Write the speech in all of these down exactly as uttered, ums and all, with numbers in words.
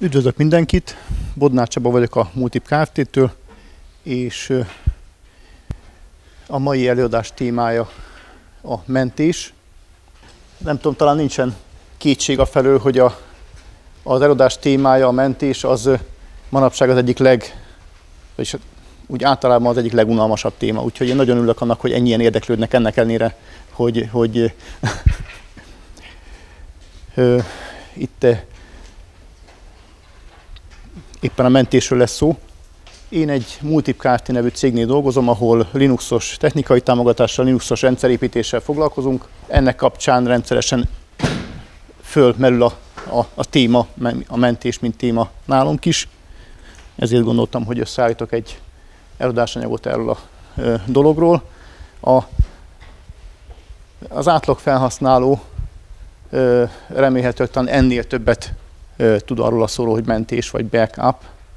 Üdvözlök mindenkit, Bodnár Csaba vagyok a Multip Kft-től, és a mai előadás témája a mentés. Nem tudom, talán nincsen kétség afelől, hogy a, az előadás témája, a mentés, az manapság az egyik leg, vagyis úgy általában az egyik legunalmasabb téma. Úgyhogy én nagyon örülök annak, hogy ennyien érdeklődnek ennek ellenére, hogy, hogy itt éppen a mentésről lesz szó. Én egy Multip Kft. Nevű cégnél dolgozom, ahol Linuxos technikai támogatással, Linuxos rendszerépítéssel foglalkozunk. Ennek kapcsán rendszeresen fölmerül a, a, a téma, a mentés, mint téma nálunk is. Ezért gondoltam, hogy összeállítok egy előadásanyagot erről a ö, dologról. A, az átlag felhasználó ö, remélhetőleg talán ennél többet ö, tud arról a szóló, hogy mentés vagy backup.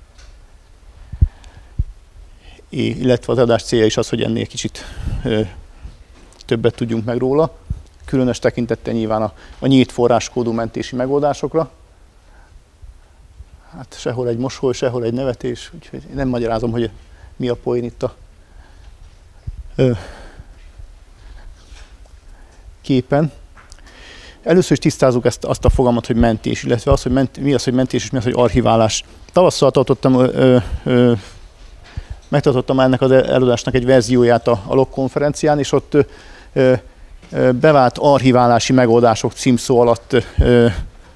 Illetve az adás célja is az, hogy ennél kicsit ö, többet tudjunk meg róla. Különös tekintettel nyilván a, a nyílt forráskódú mentési megoldásokra. Hát sehol egy mosoly, sehol egy nevetés, úgyhogy nem magyarázom, hogy mi a poén itt a ö, képen. Először is tisztázzuk ezt, azt a fogalmat, hogy mentés, illetve az, hogy ment, mi az, hogy mentés, és mi az, hogy archiválás. Tavasszal tartottam, ö, ö, megtartottam ennek az előadásnak egy verzióját a, a log konferencián, és ott ö, ö, bevált archiválási megoldások címszó alatt ö,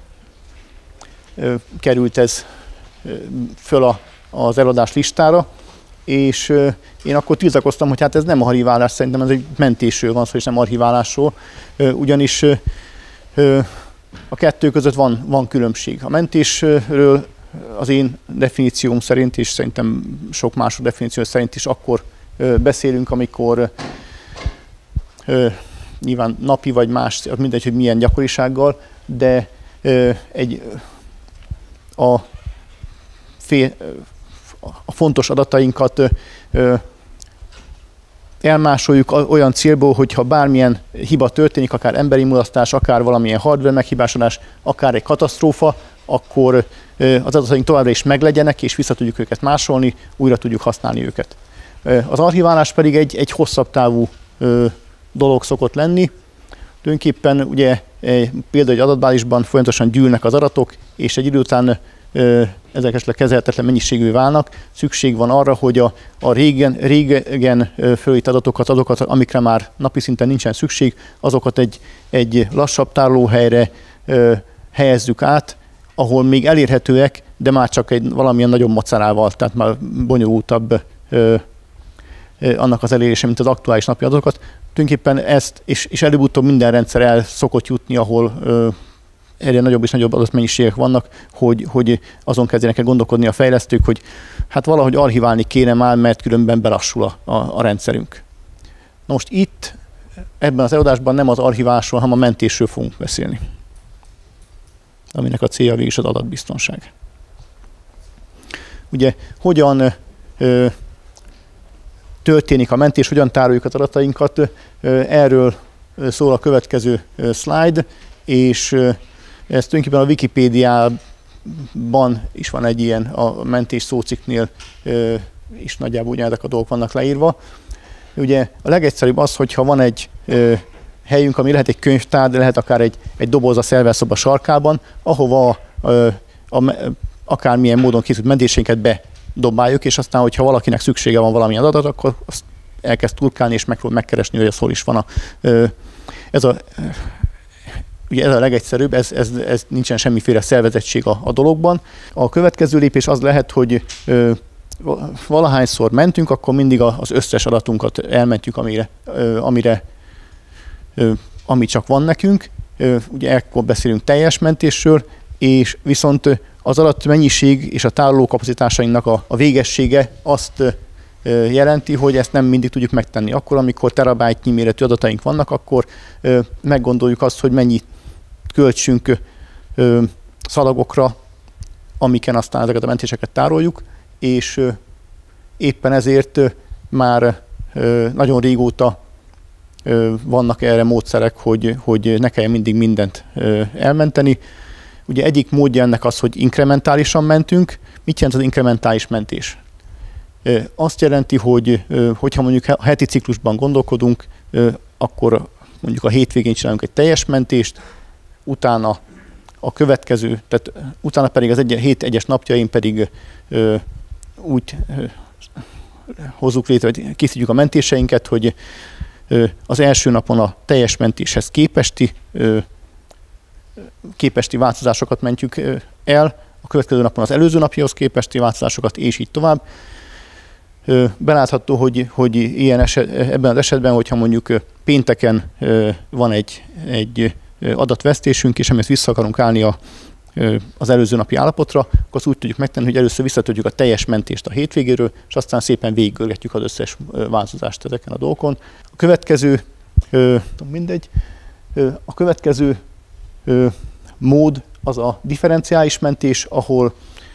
ö, került ez ö, föl a, az előadás listára, és ö, én akkor tiltakoztam, hogy hát ez nem archiválás, szerintem ez egy mentésről van szó, és nem archiválásról, ö, ugyanis ö, ö, a kettő között van, van különbség. A mentésről az én definícióm szerint, és szerintem sok mások definíció szerint is akkor ö, beszélünk, amikor ö, nyilván napi vagy más, mindegy, hogy milyen gyakorisággal, de ö, egy a, fél, a fontos adatainkat ö, elmásoljuk olyan célból, hogyha bármilyen hiba történik, akár emberi mulasztás, akár valamilyen hardware meghibásodás, akár egy katasztrófa, akkor az adataink továbbra is meglegyenek, és vissza tudjuk őket másolni, újra tudjuk használni őket. Az archiválás pedig egy, egy hosszabb távú dolog szokott lenni. Tulajdonképpen ugye például egy adatbázisban folyamatosan gyűlnek az adatok, és egy idő után ezek esetleg kezelhetetlen mennyiségű válnak. Szükség van arra, hogy a, a régen, régen fölírt adatokat, azokat, amikre már napi szinten nincsen szükség, azokat egy, egy lassabb tárolóhelyre helyezzük át, ahol még elérhetőek, de már csak egy valamilyen nagyobb macerával, tehát már bonyolultabb ö, ö, annak az elérése, mint az aktuális napi adatokat. Tulajdonképpen ezt, és, és előbb-utóbb minden rendszer el szokott jutni, ahol ö, egyre nagyobb és nagyobb adatmennyiségek vannak, hogy, hogy azon kezdjenek el gondolkodni a fejlesztők, hogy hát valahogy archiválni kéne már, mert különben belassul a, a, a rendszerünk. Na most itt, ebben az előadásban nem az archiválásról, hanem a mentésről fogunk beszélni, aminek a célja végig is az adatbiztonság. Ugye, hogyan ö, történik a mentés, hogyan tároljuk az adatainkat, ö, erről szól a következő ö, slide, és ö, ez tulajdonképpen a Wikipédiában is van egy ilyen, a mentés szócikknél ö, is nagyjából ugyanezek a dolgok vannak leírva. Ugye a legegyszerűbb az, hogyha van egy ö, helyünk, ami lehet egy könyvtár, de lehet akár egy, egy doboz a szerverszoba sarkában, ahova ö, a, akármilyen módon készült mentéseinket bedobáljuk, és aztán, hogyha valakinek szüksége van valamilyen adatot, akkor azt elkezd turkálni, és megpróbál megkeresni, hogy az hol is van. A, ö, ez, a, ugye ez a legegyszerűbb, ez, ez, ez nincsen semmiféle szervezettség a, a dologban. A következő lépés az lehet, hogy ö, valahányszor mentünk, akkor mindig az összes adatunkat elmentjük, amire, ö, amire ami csak van nekünk, ugye ekkor beszélünk teljes mentésről, és viszont az adatmennyiség és a tároló kapacitásainknak a, a végessége azt jelenti, hogy ezt nem mindig tudjuk megtenni. Akkor, amikor terabájtnyi méretű adataink vannak, akkor meggondoljuk azt, hogy mennyit költsünk szalagokra, amiken aztán ezeket a mentéseket tároljuk, és éppen ezért már nagyon régóta vannak erre módszerek, hogy, hogy ne kelljen mindig mindent elmenteni. Ugye egyik módja ennek az, hogy inkrementálisan mentünk. Mit jelent az inkrementális mentés? Azt jelenti, hogy hogyha mondjuk a heti ciklusban gondolkodunk, akkor mondjuk a hétvégén csinálunk egy teljes mentést, utána a következő, tehát utána pedig az egy, hét egyes napjain pedig ö, úgy ö, hozzuk létre, hogy készítjük a mentéseinket, hogy ö, az első napon a teljes mentéshez képesti, ö, képesti változásokat mentjük ö, el, a következő napon az előző napjához képesti változásokat, és így tovább. Ö, belátható, hogy, hogy ilyen eset, ebben az esetben, hogyha mondjuk pénteken ö, van egy, egy adatvesztésünk, és amihez vissza akarunk állni a, az előző napi állapotra, akkor azt úgy tudjuk megtenni, hogy először visszatöltjük a teljes mentést a hétvégéről, és aztán szépen végigörgetjük az összes változást ezeken a dolgokon. A következő, mindegy, a következő mód az a differenciális mentés, ahol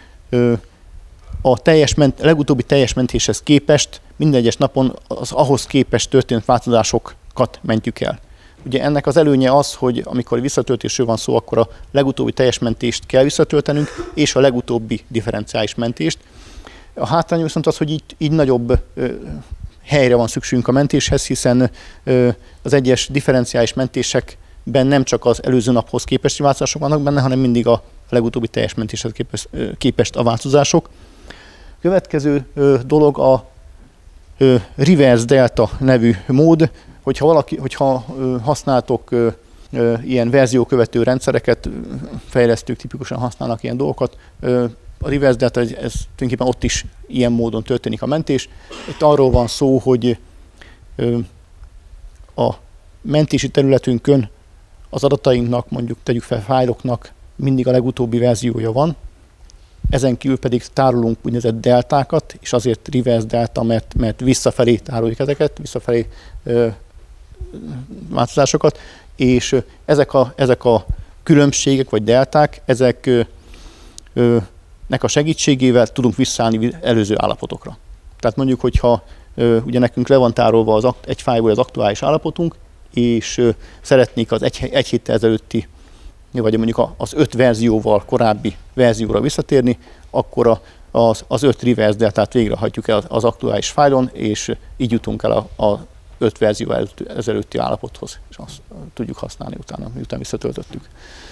a teljes ment, legutóbbi teljes mentéshez képest minden egyes napon az ahhoz képest történt változásokat mentjük el. Ugye ennek az előnye az, hogy amikor visszatöltésről van szó, akkor a legutóbbi teljes mentést kell visszatöltenünk, és a legutóbbi differenciális mentést. A hátránya viszont az, hogy így, így nagyobb ö, helyre van szükségünk a mentéshez, hiszen ö, az egyes differenciális mentésekben nem csak az előző naphoz képesti változások vannak benne, hanem mindig a legutóbbi teljes mentéshez képest, ö, képest a változások. A következő ö, dolog a ö, reverse delta nevű mód. Hogyha, valaki, hogyha ö, használtok ö, ö, ilyen verziókövető rendszereket, fejlesztők tipikusan használnak ilyen dolgokat, ö, a reverse delta, ez, ez tulajdonképpen ott is ilyen módon történik a mentés. Itt arról van szó, hogy ö, a mentési területünkön az adatainknak, mondjuk tegyük fel fájloknak mindig a legutóbbi verziója van, ezen kívül pedig tárolunk úgynevezett deltákat, és azért reverse delta, mert, mert visszafelé tároljuk ezeket, visszafelé ö, változásokat, és ezek a, ezek a különbségek vagy delták, ezek ö, ö, nek a segítségével tudunk visszaállni előző állapotokra. Tehát mondjuk, hogyha ö, ugye nekünk le van tárolva az akt, egy fájlból az aktuális állapotunk, és ö, szeretnék az egy, egy héttel ezelőtti, vagy mondjuk az öt verzióval korábbi verzióra visszatérni, akkor a, az, az öt reverse deltát végrehajtjuk el az aktuális fájlon, és így jutunk el a, a öt verzió ezelőtti állapothoz, és azt tudjuk használni utána, miután visszatöltöttük.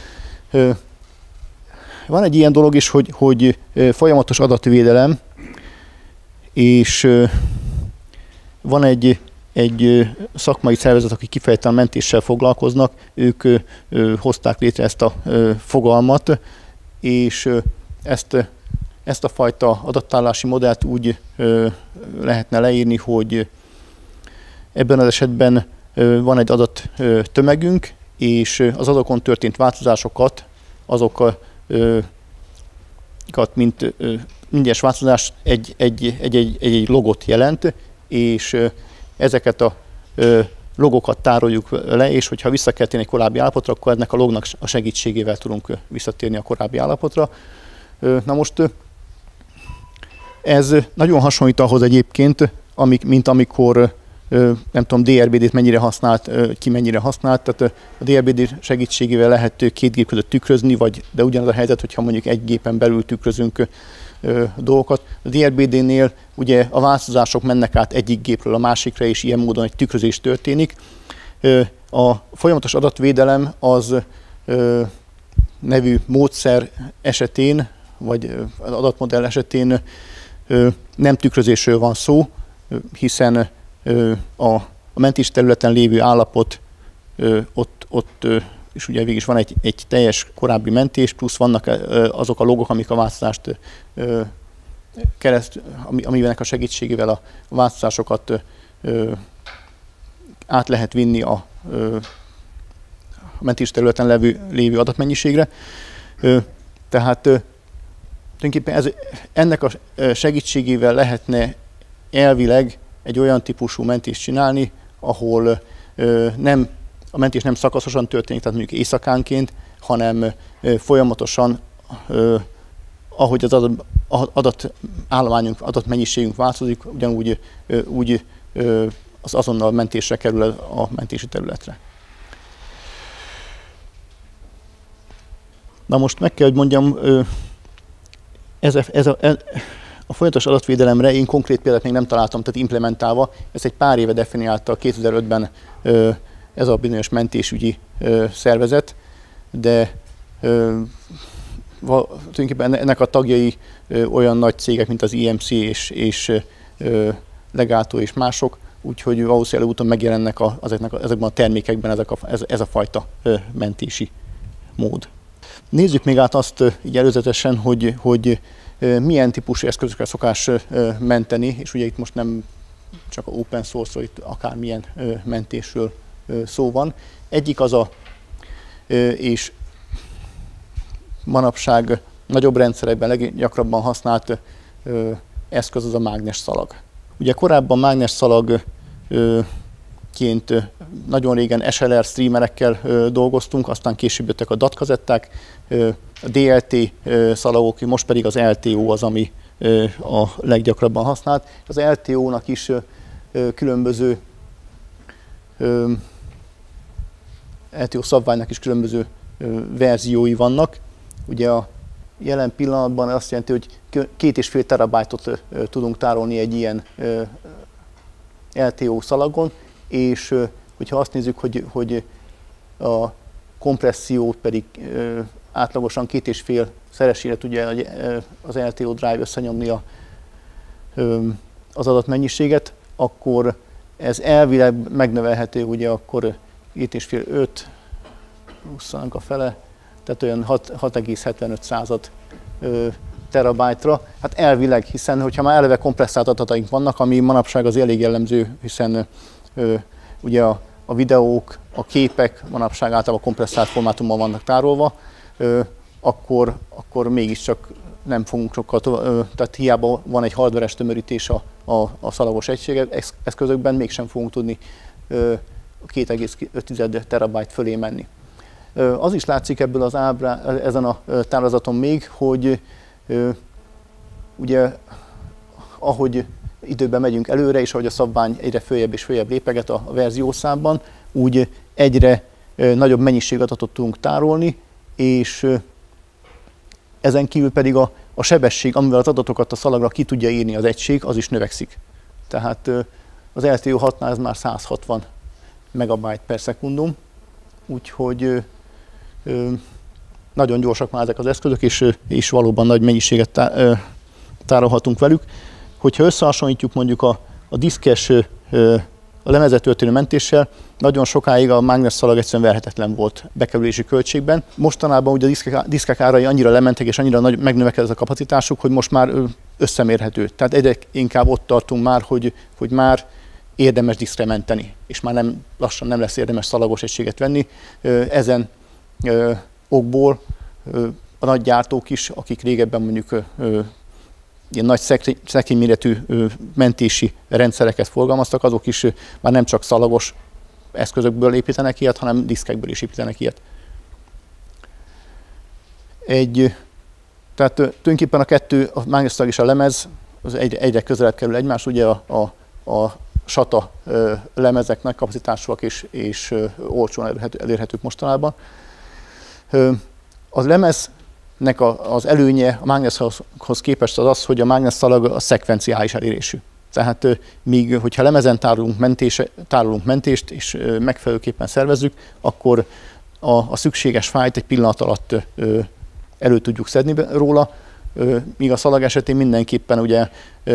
Van egy ilyen dolog is, hogy, hogy folyamatos adatvédelem, és van egy, egy szakmai szervezet, aki kifejezetten mentéssel foglalkoznak, ők hozták létre ezt a fogalmat, és ezt, ezt a fajta adattárolási modellt úgy lehetne leírni, hogy ebben az esetben van egy adattömegünk, és az adatokon történt változásokat, azokat, mint mindegyes változás egy, egy, egy, egy, egy logot jelent, és ezeket a logokat tároljuk le, és hogyha vissza kell térni egy korábbi állapotra, akkor ennek a lognak a segítségével tudunk visszatérni a korábbi állapotra. Na most ez nagyon hasonlít ahhoz egyébként, mint amikor nem tudom, dé er bé dét mennyire használt, ki mennyire használt, tehát a dé er bé dé segítségével lehet két gép között tükrözni, vagy, de ugyanaz a helyzet, hogyha mondjuk egy gépen belül tükrözünk dolgokat. A dé er bé dé-nél ugye a változások mennek át egyik gépről a másikra, és ilyen módon egy tükrözés történik. A folyamatos adatvédelem az nevű módszer esetén, vagy az adatmodell esetén nem tükrözésről van szó, hiszen a, a mentés területen lévő állapot ott, ott és ugye végig is van egy, egy teljes korábbi mentés, plusz vannak azok a logok, amik a változást kereszt, amivel a segítségével a változásokat át lehet vinni a, a mentés területen lévő, lévő adatmennyiségre. Tehát tulajdonképpen ez, ennek a segítségével lehetne elvileg egy olyan típusú mentést csinálni, ahol ö, nem, a mentés nem szakaszosan történik, tehát mondjuk éjszakánként, hanem ö, folyamatosan, ö, ahogy az adat, adatállományunk, adatmennyiségünk változik, ugyanúgy ö, úgy, ö, az azonnal mentésre kerül a mentési területre. Na most meg kell, hogy mondjam, ez a, ez a, ez a folyamatos adatvédelemre én konkrét példát még nem találtam, tehát implementálva. Ezt egy pár éve definiálta kétezer-ötben ez a bizonyos mentésügyi szervezet, de tulajdonképpen ennek a tagjai olyan nagy cégek, mint az i em cé és, és Legato és mások, úgyhogy valószínűleg úton megjelennek a, ezeknek a, ezekben a termékekben ezek a, ez, ez a fajta mentési mód. Nézzük még át azt így előzetesen, hogy, hogy milyen típusú eszközökkel szokás menteni, és ugye itt most nem csak a open source, itt akármilyen mentésről szó van. Egyik az a, és manapság nagyobb rendszerekben leggyakrabban használt eszköz az a mágnesszalag. Ugye korábban mágnesszalag ként nagyon régen es el er streamerekkel dolgoztunk, aztán később jöttek a dat kazetták, a dé el té szalagok, most pedig az el té o az, ami a leggyakrabban használt. Az el té o-nak is különböző, el té o szabványnak is különböző verziói vannak. Ugye a jelen pillanatban azt jelenti, hogy két és fél terabájtot tudunk tárolni egy ilyen el té o szalagon, és hogyha azt nézzük, hogy, hogy a kompressziót pedig átlagosan két és fél szeresére tudja az el té o drive összenyomni a, az adatmennyiséget, akkor ez elvileg megnövelhető, ugye akkor két és fél, öt, húszank a fele, tehát olyan hat egész hetvenöt század terabájtra. Hát elvileg, hiszen hogyha már eleve kompresszált adataink vannak, ami manapság az elég jellemző, hiszen ö, ugye a, a videók, a képek manapság általában kompresszált formátumban vannak tárolva, ö, akkor, akkor mégiscsak nem fogunk sokkal tovább, ö, tehát hiába van egy hardveres tömörítés a, a, a szalagos egységek, eszközökben mégsem fogunk tudni ö, két egész öt terabájt fölé menni. Ö, az is látszik ebből az ábrá, ezen a táblázaton még, hogy ö, ugye ahogy időben megyünk előre, és ahogy a szabvány egyre följebb és följebb lépeget a verziószámban, úgy egyre nagyobb mennyiségű adatot tudunk tárolni, és ezen kívül pedig a, a sebesség, amivel az adatokat a szalagra ki tudja írni az egység, az is növekszik. Tehát az el té o hatnál ez már száz hatvan megabyte per szekundum, úgyhogy nagyon gyorsak már ezek az eszközök, és, és valóban nagy mennyiséget tá, tárolhatunk velük. Hogyha összehasonlítjuk mondjuk a, a diszkes, a lemezre történő mentéssel, nagyon sokáig a mágnesszalag egyszerűen verhetetlen volt bekerülési költségben. Mostanában ugye a diszkek, diszkek árai annyira lementek, és annyira nagy, megnövekedett a kapacitásuk, hogy most már összemérhető. Tehát egyre inkább ott tartunk már, hogy, hogy már érdemes diszkre menteni, és már nem, lassan nem lesz érdemes szalagos egységet venni. Ezen okból a nagy gyártók is, akik régebben mondjuk ilyen nagy szekrényméretű mentési rendszereket forgalmaztak, azok is már nem csak szalagos eszközökből építenek ilyet, hanem diszkekből is építenek ilyet. Egy, tehát tulajdonképpen a kettő, a mágnesszalag és a lemez, az egyre, egyre közelebb kerül egymás, ugye a, a, a SATA lemezek nagy kapacitásúak és, és olcsón elérhető, elérhetők mostanában. Az lemeznek az előnye a mágnesszalaghoz képest az az, hogy a mágnesszalаг a szekvenciális elérésű. Tehát míg, hogyha lemezen tárolunk, mentése, tárolunk mentést és megfelelőképpen szervezzük, akkor a, a szükséges fájlt egy pillanat alatt elő tudjuk szedni róla, míg a szalag esetén mindenképpen ugye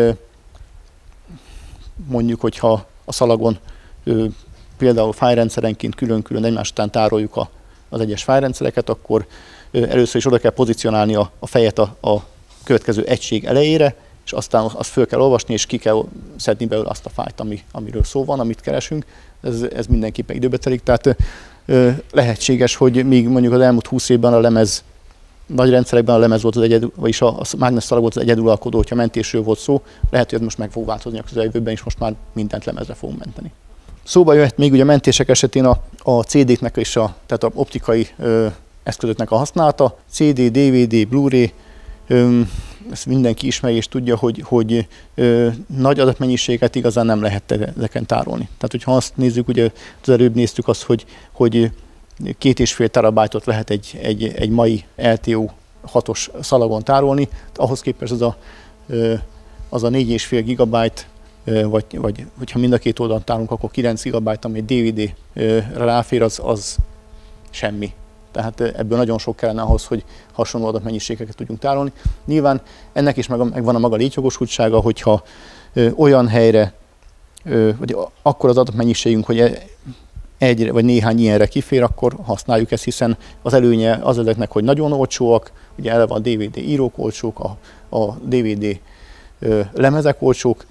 mondjuk, hogyha a szalagon például fájrendszerenként külön-külön egymás után tároljuk a, az egyes fájrendszereket, akkor először is oda kell pozícionálni a, a fejet a, a következő egység elejére, és aztán azt föl kell olvasni, és ki kell szedni belőle azt a fájt, ami, amiről szó van, amit keresünk. Ez, ez mindenképpen időbe telik, tehát ö, lehetséges, hogy még mondjuk az elmúlt húsz évben a lemez, nagy rendszerekben a lemez volt az egyedül, vagyis a, a mágnesszalаг volt az egyedülalkodó, hogyha mentésről volt szó, lehet, hogy ez most meg fog változni a közeljövőben, és most már mindent lemezre fogunk menteni. Szóba jöhet még ugye a mentések esetén a, a cé déknek és a, tehát a optikai ö, eszközöknek a használata, cé dé, dé vé dé, Blu-ray, ö, ezt mindenki ismeri és tudja, hogy, hogy ö, nagy adatmennyiséget igazán nem lehet ezeken tárolni. Tehát, hogyha azt nézzük, ugye az előbb néztük azt, hogy, hogy két és fél terabájtot lehet egy, egy, egy mai el té o hatos szalagon tárolni, ahhoz képest az a, az a négy és fél gigabyte, vagy, vagy hogyha mind a két oldalon tárolunk, akkor kilenc gigabyte, ami egy dé vé dé-re ráfér, az, az semmi. Tehát ebből nagyon sok kellene ahhoz, hogy hasonló adatmennyiségeket tudjunk tárolni. Nyilván ennek is megvan a maga létjogosultsága, hogyha olyan helyre, vagy akkor az adatmennyiségünk, hogy egy vagy néhány ilyenre kifér, akkor használjuk ezt, hiszen az előnye az ezeknek, hogy nagyon olcsóak, ugye eleve a dé vé dé írók olcsók, a, a dé vé dé lemezek olcsók.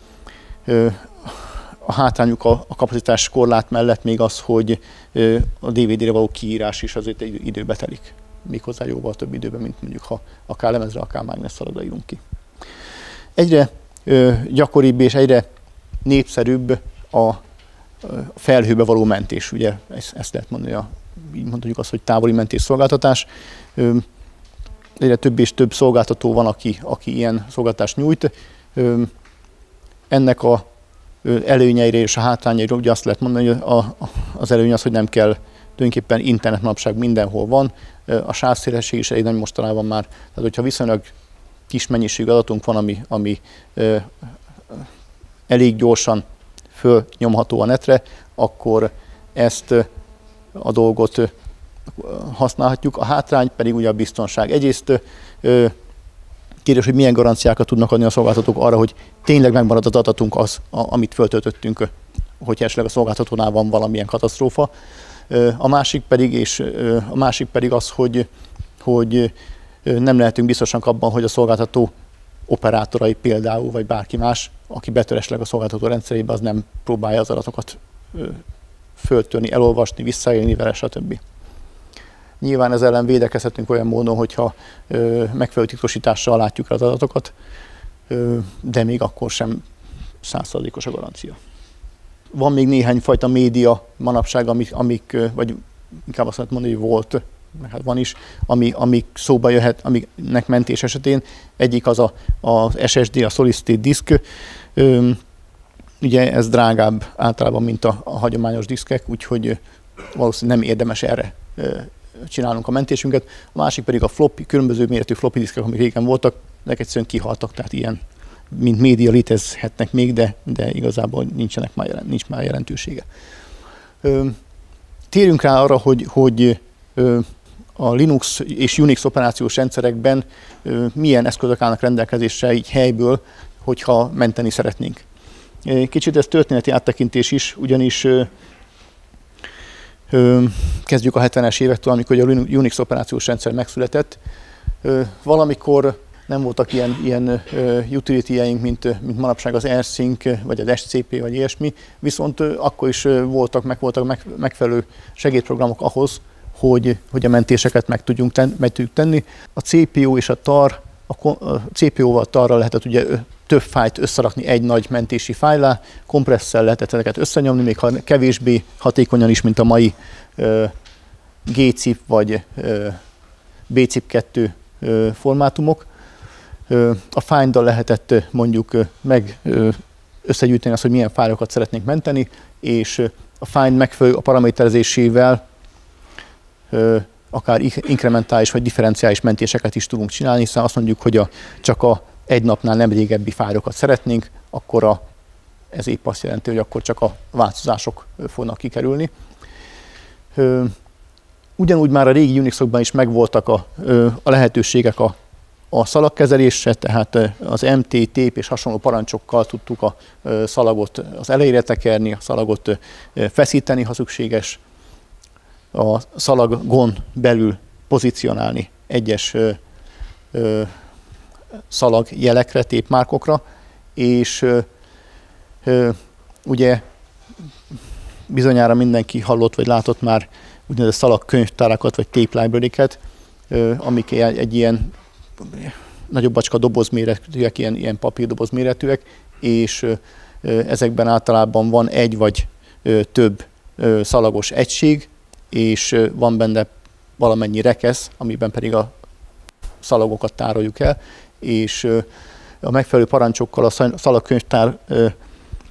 A hátrányuk a, a kapacitás korlát mellett még az, hogy a dé vé dére való kiírás is azért egy időbe telik. Méghozzá jóval több időben, mint mondjuk ha akár lemezre, akár mágnesszalagra írunk ki. Egyre gyakoribb és egyre népszerűbb a felhőbe való mentés. Ugye ezt, ezt lehet mondani, a, így mondjuk azt, hogy távoli mentés szolgáltatás. Egyre több és több szolgáltató van, aki, aki ilyen szolgáltatást nyújt. Ennek a előnyeire és a hátrányaira ugye azt lehet mondani, hogy a, az előny az, hogy nem kell tulajdonképpen internet manapság mindenhol van. A sávszélesség is elég nagy mostanában már. Tehát, hogyha viszonylag kis mennyiségű adatunk van, ami, ami ö, elég gyorsan fölnyomható a netre, akkor ezt a dolgot használhatjuk. A hátrány pedig ugye a biztonság. Egyrészt ö, kérdés, hogy milyen garanciákat tudnak adni a szolgáltatók arra, hogy tényleg megmarad az adatunk az, a, amit föltöltöttünk, hogyha esetleg a szolgáltatónál van valamilyen katasztrófa. A másik pedig, és a másik pedig az, hogy, hogy nem lehetünk biztosak abban, hogy a szolgáltató operátorai például, vagy bárki más, aki betör esetleg a szolgáltató rendszerébe, az nem próbálja az adatokat föltörni, elolvasni, visszaélni vele, stb. Nyilván ez ellen védekezhetünk olyan módon, hogyha ö, megfelelő titkosítással látjuk az adatokat, ö, de még akkor sem száz százalékos a garancia. Van még néhány fajta média manapság, amik, amik vagy inkább azt lehet mondani, hogy volt, meg hát van is, ami, amik szóba jöhet, amiknek mentés esetén. Egyik az a, az es es dé, a Solid State Disk. Ö, ugye ez drágább általában, mint a, a hagyományos diszkek, úgyhogy valószínűleg nem érdemes erre csinálunk a mentésünket. A másik pedig a floppy, különböző méretű floppy diszkek, amik régen voltak, ezek egyszerűen kihaltak, tehát ilyen, mint média létezhetnek még, de, de igazából nincsenek már jelent, nincs már jelentősége. Ö, térjünk rá arra, hogy, hogy ö, a Linux és Unix operációs rendszerekben ö, milyen eszközök állnak rendelkezésre így helyből, hogyha menteni szeretnénk. Kicsit ez történeti áttekintés is, ugyanis ö, Ö, kezdjük a hetvenes évektől, amikor a Unix operációs rendszer megszületett. Ö, valamikor nem voltak ilyen, ilyen ö, utility-jeink, mint, mint manapság az AirSync, vagy az es cé pé, vagy ilyesmi, viszont ö, akkor is ö, voltak, meg voltak meg, megfelelő segédprogramok ahhoz, hogy, hogy a mentéseket meg tudjunk ten, meg tudjuk tenni. A cé pé o és a tar, a, a cé pé o-val tarra lehetett ugye több fájlt összerakni egy nagy mentési fájlá, kompresszel lehetett ezeket összenyomni, még ha kevésbé hatékonyan is, mint a mai uh, gcip vagy uh, bcip kettő uh, formátumok. Uh, a find-dal lehetett uh, mondjuk uh, meg uh, összegyűjteni azt, hogy milyen fájlokat szeretnénk menteni, és uh, a find megfelelő a paraméterezésével uh, akár inkrementális vagy differenciális mentéseket is tudunk csinálni, hiszen azt mondjuk, hogy a, csak a egy napnál nem régebbi fájlokat szeretnénk, akkor a, ez épp azt jelenti, hogy akkor csak a változások fognak kikerülni. Ugyanúgy már a régi Unixokban is megvoltak a, a lehetőségek a, a szalagkezelésre, tehát az em té, tép és hasonló parancsokkal tudtuk a szalagot az elejére tekerni, a szalagot feszíteni, ha szükséges, a szalagon belül pozícionálni egyes szalagjelekre, tépmárkokra, és ö, ö, ugye bizonyára mindenki hallott vagy látott már úgynevezett szalagkönyvtárakat vagy tape library-ket, amik egy, egy ilyen nagyobb bacska doboz méretűek, ilyen, ilyen papírdoboz méretűek, és ö, ezekben általában van egy vagy ö, több ö, szalagos egység, és ö, van benne valamennyi rekesz, amiben pedig a szalagokat tároljuk el, és a megfelelő parancsokkal a szalagkönyvtárnak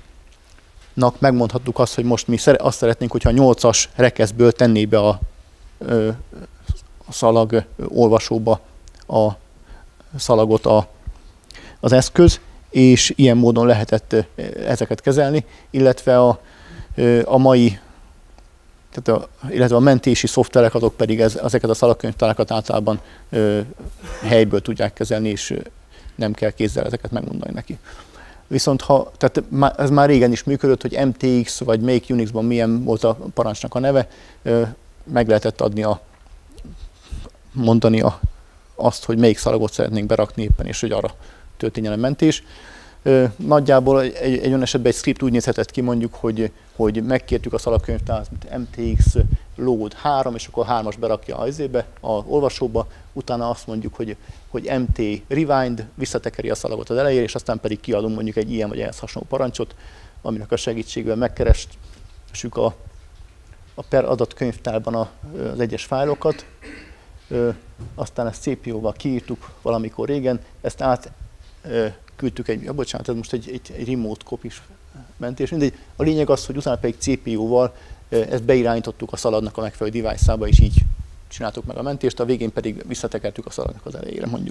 megmondhattuk azt, hogy most mi azt szeretnénk, hogyha a nyolcas rekeszből tenné be a a szalag olvasóba a szalagot a, az eszköz, és ilyen módon lehetett ezeket kezelni, illetve a, a mai, tehát a, illetve a mentési szoftverek azok pedig ez, ezeket a szalagkönyvtárakat általában ö, helyből tudják kezelni, és nem kell kézzel ezeket megmondani neki. Viszont ha, tehát ez már régen is működött, hogy em té iksz vagy Make Unixban milyen volt a parancsnak a neve, ö, meg lehetett adni a, mondani a, azt, hogy melyik szalagot szeretnénk berakni éppen, és hogy arra történjen a mentés. Nagyjából egy, egy olyan esetben egy script úgy nézhetett ki, mondjuk, hogy, hogy megkértük a szalagkönyvtárat, mint em té iksz load három, és akkor hármas berakja az izébe, a olvasóba, utána azt mondjuk, hogy, hogy em té rewind, visszatekeri a szalagot az elejére, és aztán pedig kiadunk mondjuk egy ilyen vagy ehhez hasonló parancsot, aminek a segítségével megkeressük a, a per adatkönyvtárban az egyes fájlokat. Ö, aztán ezt cé pé u-val kiírtuk valamikor régen, ezt át ö, küldtük egy, bocsánat, ez most egy, egy, egy remote copy-s mentés, mindegy. A lényeg az, hogy utána pedig cé pé u-val ö, ezt beirányítottuk a szaladnak a megfelelő device-ába, és így csináltuk meg a mentést, a végén pedig visszatekertük a szaladnak az elejére, mondjuk.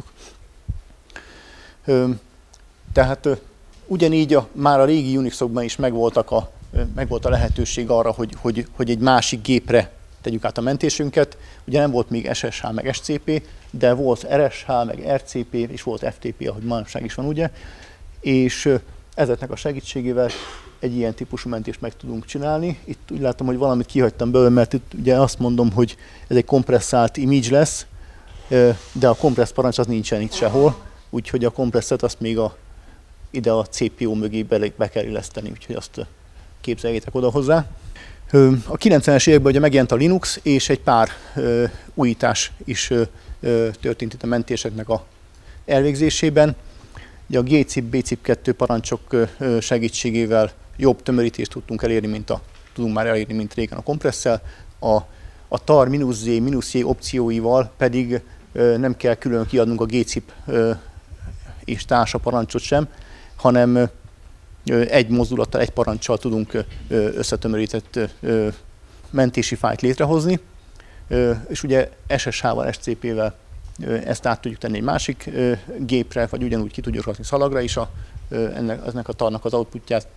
Ö, tehát ö, ugyanígy a, már a régi Unixokban is megvoltak a, ö, megvolt a lehetőség arra, hogy, hogy, hogy egy másik gépre tegyük át a mentésünket. Ugye nem volt még es es há meg es cé pé, de volt er es há meg er cé pé, és volt ef té pé, ahogy manapság is van, ugye. És ezeknek a segítségével egy ilyen típusú mentést meg tudunk csinálni. Itt úgy látom, hogy valamit kihagytam belőle, mert itt ugye azt mondom, hogy ez egy kompresszált image lesz, de a kompressz parancs az nincsen itt sehol, úgyhogy a kompresszet azt még a, ide a cé pé u mögé be, be kell illeszteni, úgyhogy azt képzeljétek oda hozzá. A kilencvenes években ugye megjelent a Linux, és egy pár ö, újítás is ö, ö, történt itt a mentéseknek a elvégzésében. Ugye a gcip, bcip kettő parancsok ö, segítségével jobb tömörítést tudtunk elérni, mint a, tudunk már elérni, mint régen a kompresszel. A, a tar -z, -j opcióival pedig ö, nem kell külön kiadnunk a gcip ö, és társa parancsot sem, hanem ö, egy mozdulattal, egy parancsal tudunk összetömörített mentési fájlt létrehozni, és ugye es es há-val, es cé pé-vel ezt át tudjuk tenni egy másik gépre, vagy ugyanúgy ki tudjuk rakni szalagra is a, ennek, ennek a tarnak az outputját.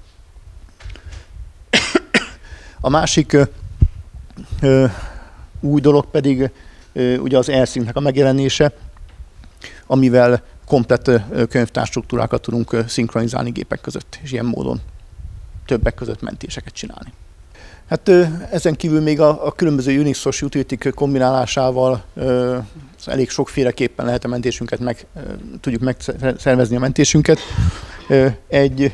A másik új dolog pedig ugye az AirSyncnek a megjelenése, amivel komplett könyvtárstruktúrákat tudunk szinkronizálni gépek között, és ilyen módon többek között mentéseket csinálni. Hát ezen kívül még a, a különböző Unix-os utilitik kombinálásával elég sokféleképpen lehet a mentésünket, meg tudjuk megszervezni a mentésünket. Egy,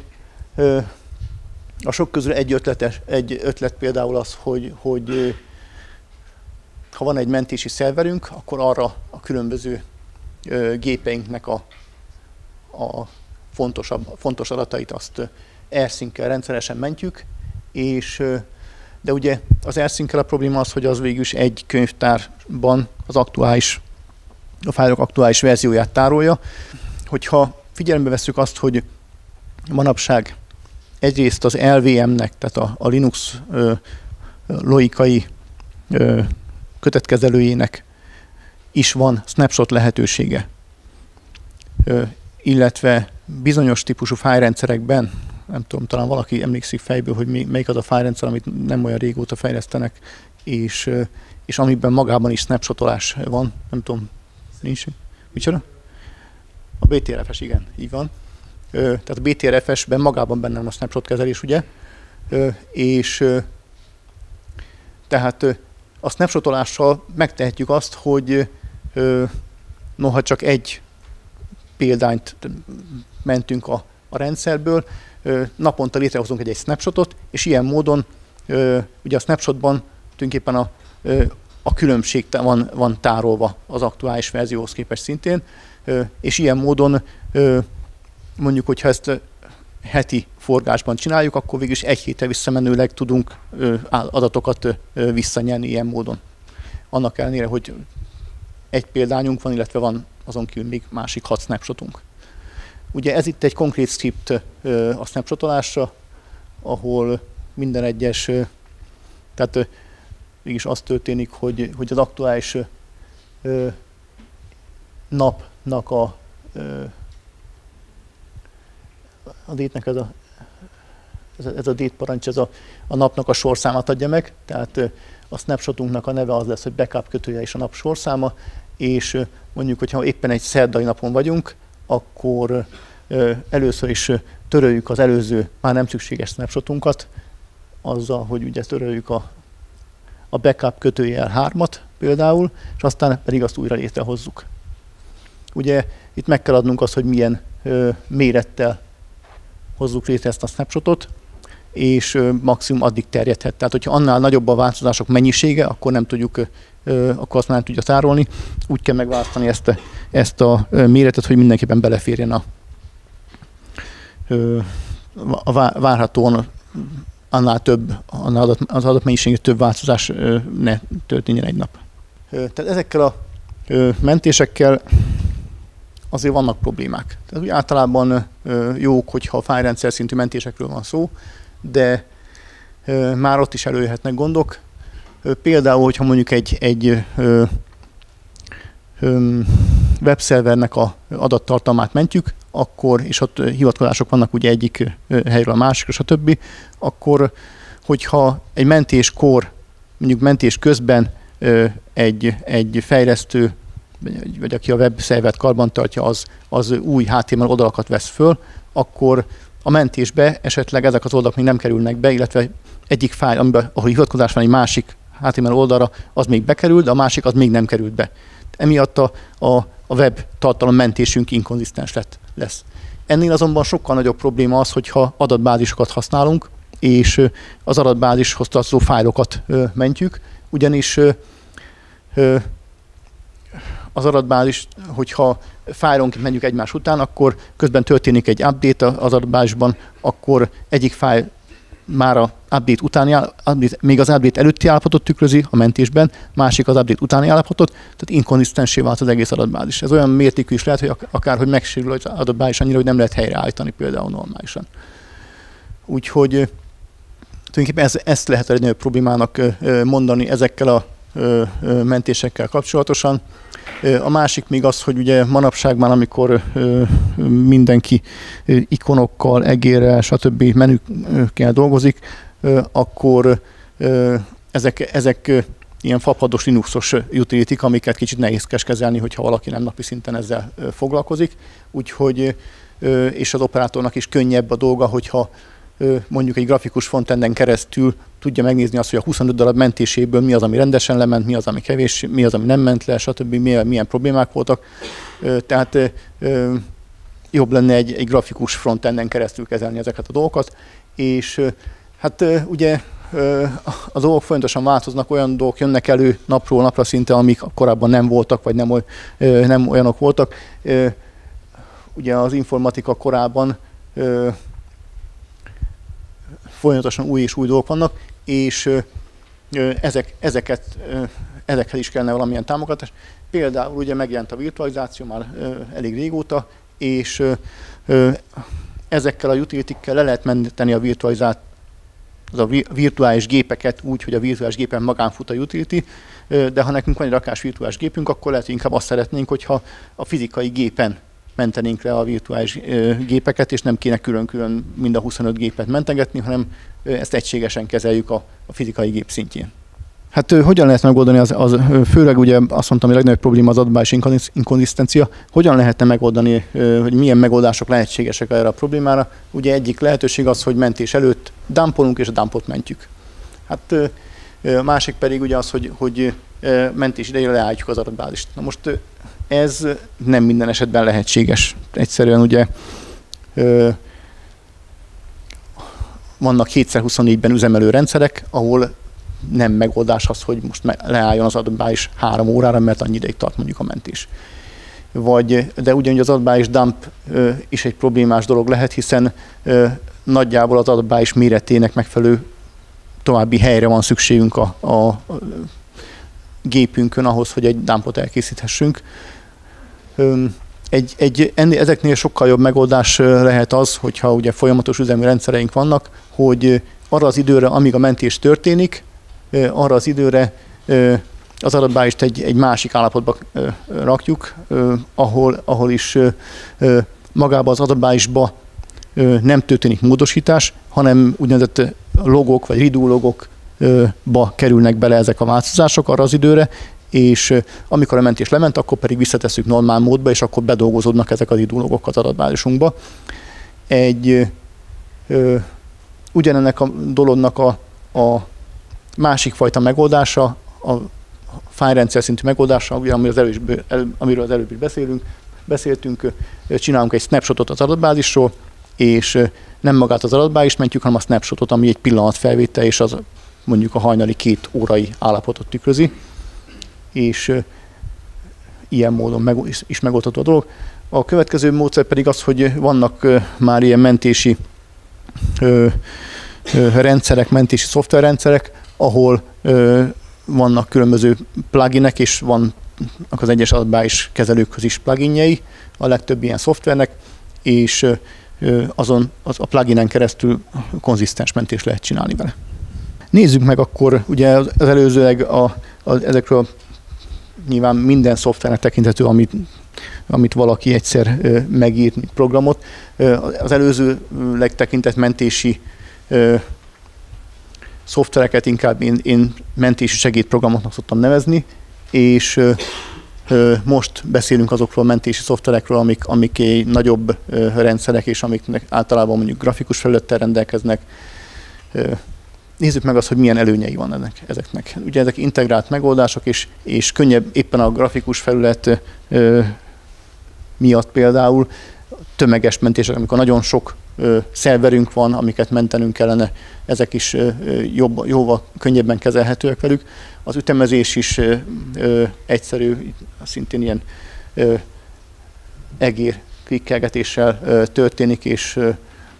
a sok közül egy, ötletes, egy ötlet például az, hogy, hogy ha van egy mentési szerverünk, akkor arra a különböző gépeinknek a, a fontosabb, fontos adatait azt AirSync-kel rendszeresen mentjük, és, de ugye az AirSync-kel a probléma az, hogy az végül is egy könyvtárban az aktuális, a fájlok aktuális verzióját tárolja. Hogyha figyelembe vesszük azt, hogy manapság egyrészt az el vé em-nek, tehát a, a Linux ö, logikai ö, kötetkezelőjének is van snapshot lehetősége, ö, illetve bizonyos típusú fájlrendszerekben, nem tudom, talán valaki emlékszik fejből, hogy melyik az a fájlrendszer, amit nem olyan régóta fejlesztenek, és, és amiben magában is snapshotolás van, nem tudom, nincs. Micsoda? A bé té er ef es, igen, így van. Ö, tehát a bé té er ef es-ben magában benne van a snapshot kezelés, ugye, ö, és ö, tehát ö, a snapshotolással megtehetjük azt, hogy ö, noha csak egy példányt mentünk a, a rendszerből, ö, naponta létrehozunk egy, egy snapshotot, és ilyen módon ö, ugye a snapshotban tulajdonképpen a, ö, a különbség van, van tárolva az aktuális verzióhoz képest szintén, ö, és ilyen módon ö, mondjuk, hogyha ezt heti forgásban csináljuk, akkor végül is egy hétre visszamenőleg tudunk ö, adatokat ö, visszanyerni ilyen módon. Annak ellenére, hogy egy példányunk van, illetve van azon kívül még másik hat snapshotunk. Ugye ez itt egy konkrét script ö, a snapshotolásra, ahol minden egyes, ö, tehát ö, mégis az történik, hogy, hogy az aktuális ö, napnak a ö, a détnek ez a ez a, ez a date parancs, ez a, a napnak a sorszámát adja meg, tehát ö, a snapshotunknak a neve az lesz, hogy backup kötője és a nap sorszáma, és ö, mondjuk, hogyha éppen egy szerdai napon vagyunk, akkor ö, először is ö, töröljük az előző, már nem szükséges snapshotunkat, azzal, hogy ugye töröljük a, a backup kötőjel hármat például, és aztán pedig azt újra létrehozzuk. Ugye itt meg kell adnunk azt, hogy milyen ö, mérettel hozzuk létre ezt a snapshotot, és ö, maximum addig terjedhet. Tehát, hogyha annál nagyobb a változások mennyisége, akkor nem tudjuk, ö, akkor azt már nem tudja tárolni. Úgy kell megválasztani ezt a, ezt a méretet, hogy mindenképpen beleférjen a, ö, a várhatóan annál több, annál adat, az adatmennyiségű több változás ö, ne történjen egy nap. Ö, tehát ezekkel a ö, mentésekkel azért vannak problémák. Tehát úgy általában ö, jók, hogyha a fájlrendszer szintű mentésekről van szó, de ö, már ott is előjöhetnek gondok. Ö, például, hogyha mondjuk egy, egy ö, ö, webszervernek a adattartalmát mentjük, akkor, és ott hivatkozások vannak ugye egyik helyről a másikra, stb., akkor, hogyha egy mentéskor, mondjuk mentés közben egy, egy fejlesztő, vagy, vagy aki a webszervert karbantartja, az, az új há té em el oldalakat vesz föl, akkor a mentésbe esetleg ezek az oldalak még nem kerülnek be, illetve egyik fájl, amiben, ahol hivatkozás van egy másik há té em el oldalra, az még bekerül, de a másik az még nem került be. Emiatt a, a, a web tartalom mentésünk inkonzisztens lett, lesz. Ennél azonban sokkal nagyobb probléma az, hogyha adatbázisokat használunk, és az adatbázishoz tartozó fájlokat ö, mentjük, ugyanis ö, ö, az adatbázis, hogyha fájlonként menjük egymás után, akkor közben történik egy update az adatbázisban, akkor egyik fájl már a update utáni, update, még az update előtti állapotot tükrözi a mentésben, másik az update utáni állapotot, tehát inkonzisztensé vált az egész adatbázis. Ez olyan mértékű is lehet, hogy akár hogy megsérül az adatbázis annyira, hogy nem lehet helyreállítani például normálisan. Úgyhogy tulajdonképpen ez, ezt lehet egy nagyobb problémának mondani ezekkel a mentésekkel kapcsolatosan. A másik még az, hogy ugye manapság már, amikor mindenki ikonokkal, egérrel, stb. Menükkel dolgozik, akkor ezek, ezek ilyen fapados, linuxos utilitik, amiket kicsit nehézkes kezelni, hogyha valaki nem napi szinten ezzel foglalkozik. Úgyhogy, és az operátornak is könnyebb a dolga, hogyha mondjuk egy grafikus frontenden keresztül tudja megnézni azt, hogy a huszonöt darab mentéséből mi az, ami rendesen lement, mi az, ami kevés, mi az, ami nem ment le, stb. Milyen, milyen problémák voltak. Tehát jobb lenne egy, egy grafikus frontenden keresztül kezelni ezeket a dolgokat. És hát ugye a dolgok folyamatosan változnak, olyan dolgok jönnek elő napról napra szinte, amik korábban nem voltak, vagy nem, nem olyanok voltak. Ugye az informatika korában folyamatosan új és új dolgok vannak, és ezek, ezeket, ezekhez is kellene valamilyen támogatás. Például ugye megjelent a virtualizáció már elég régóta, és ezekkel a utilitikkel le lehet menteni a virtualizált, az a virtuális gépeket úgy, hogy a virtuális gépen magán fut a utility, de ha nekünk van egy rakás virtuális gépünk, akkor lehet, hogy inkább azt szeretnénk, hogyha a fizikai gépen mentenénk le a virtuális gépeket, és nem kéne külön-külön mind a huszonöt gépet mentegetni, hanem ezt egységesen kezeljük a, a fizikai gép szintjén. Hát hogyan lehet megoldani, az, az, főleg ugye azt mondtam, hogy a legnagyobb probléma az adatbázis inkonzisztencia. Hogyan lehetne megoldani, hogy milyen megoldások lehetségesek erre a problémára? Ugye egyik lehetőség az, hogy mentés előtt dumpolunk és a dumpot mentjük. Hát a másik pedig ugye az, hogy, hogy mentés idejére leállítjuk az adatbázist. Na most ez nem minden esetben lehetséges. Egyszerűen ugye vannak hétszer huszonnégyben üzemelő rendszerek, ahol nem megoldás az, hogy most leálljon az adatbázis három órára, mert annyi ideig tart mondjuk a mentés. Vagy, de ugyanúgy az adatbázis dump ö, is egy problémás dolog lehet, hiszen ö, nagyjából az adatbázis méretének megfelelő további helyre van szükségünk a, a, a gépünkön ahhoz, hogy egy dumpot elkészíthessünk. Ö, egy, egy, ennél, ezeknél sokkal jobb megoldás lehet az, hogyha ugye folyamatos üzemi rendszereink vannak, hogy arra az időre, amíg a mentés történik, arra az időre az adatbázist egy, egy másik állapotba rakjuk, ahol, ahol is magába az adatbázisba nem történik módosítás, hanem úgynevezett logok vagy redo logokba kerülnek bele ezek a változások arra az időre, és amikor a mentés lement, akkor pedig visszatesszük normál módba, és akkor bedolgozódnak ezek az redo logok az adatbázisunkba. Egy ö, ugyanennek a dolognak a, a másik fajta megoldása, a fájlrendszer szintű megoldása, amiről az előbb, amiről az előbb is beszélünk, beszéltünk, csinálunk egy snapshotot az adatbázisról, és nem magát az adatbázist mentjük, hanem a snapshotot, ami egy pillanat felvétel, és az mondjuk a hajnali két órai állapotot tükrözi, és ilyen módon meg, is, is megoldható a dolog. A következő módszer pedig az, hogy vannak már ilyen mentési ö, ö, rendszerek, mentési szoftverrendszerek, ahol ö, vannak különböző pluginek, és vannak az egyes adatbázis kezelőkhöz is pluginjei, a legtöbb ilyen szoftvernek, és ö, azon az, a pluginen keresztül konzisztens mentést lehet csinálni vele. Nézzük meg akkor, ugye az előzőleg a, a, ezekről nyilván minden szoftvernek tekinthető, amit, amit valaki egyszer ö, megírt, mint programot. Ö, az előzőleg tekintett mentési ö, szoftvereket inkább én, én mentési segédprogramoknak szoktam nevezni, és ö, ö, most beszélünk azokról a mentési szoftverekről, amik, amik egy nagyobb ö, rendszerek, és amiknek általában mondjuk grafikus felülettel rendelkeznek. Ö, Nézzük meg azt, hogy milyen előnyei van ennek, ezeknek. Ugye ezek integrált megoldások, és, és könnyebb éppen a grafikus felület ö, miatt például tömeges mentések, amikor nagyon sok ö, szerverünk van, amiket mentenünk kellene, ezek is ö, jobb, jóval könnyebben kezelhetőek velük. Az ütemezés is ö, ö, egyszerű, szintén ilyen ö, egér klikkelgetéssel ö, történik, és ö,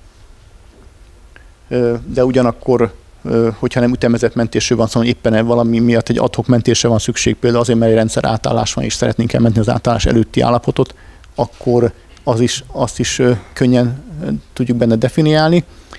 ö, de ugyanakkor hogyha nem ütemezett mentésről van szó, szóval éppen valami miatt egy ad hoc mentésre van szükség, például azért, mert egy rendszer átállás van, és szeretnénk elmenni az átállás előtti állapotot, akkor az is, azt is könnyen tudjuk benne definiálni.